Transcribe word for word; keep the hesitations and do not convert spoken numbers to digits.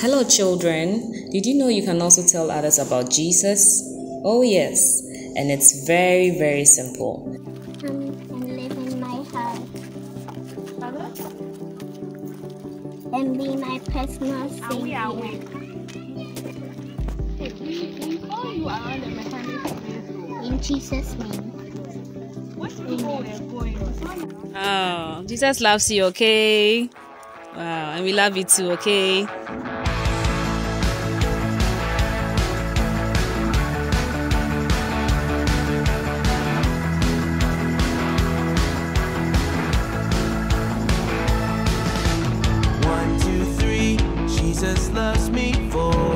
Hello, children. Did you know you can also tell others about Jesus? Oh, yes. And it's very, very simple. Come and live in my house. And be my personal savior. In Jesus' name. Oh, Jesus loves you, okay? Wow, and we love you too, okay? One, two, three, Jesus loves me. Four.